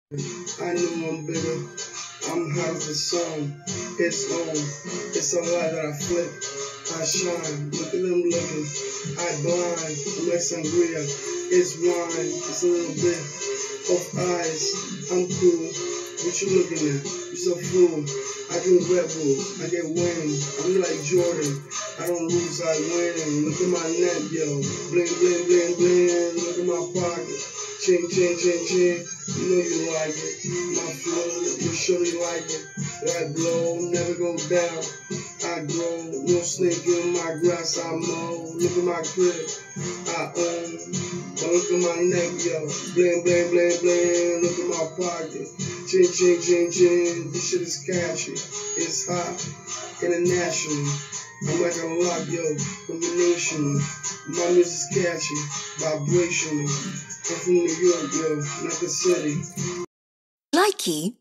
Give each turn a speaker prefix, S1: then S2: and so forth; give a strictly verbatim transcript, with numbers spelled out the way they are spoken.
S1: I know I'm bigger. I'm hot as the sun. It's on. It's a light that I flip. I shine. Look at them looking. I blind. I'm like sangria. It's wine. It's a little bit of ice. I'm cool. What you looking at? You so fool. I do Red Bulls. I get wings. I'm like Jordan. I don't lose, I win. Look at my neck, yo. Bling, bling, bling, bling. Look at my pocket. Ching, ching, ching, ching. You know you like it. My flow, you surely like it. That blow, never go down. I grow, no snake in my grass, I mow. Look at my crib, I own. Oh, look at my neck, yo. Bling, bling, bling, bling. Look at my pocket. Ching, ching, ching, ching. This shit is catchy. It's hot. International. I'm like a rock, yo. Combination. My music's catchy. Vibrational. I'm from New York, yo. Not the city.
S2: Likey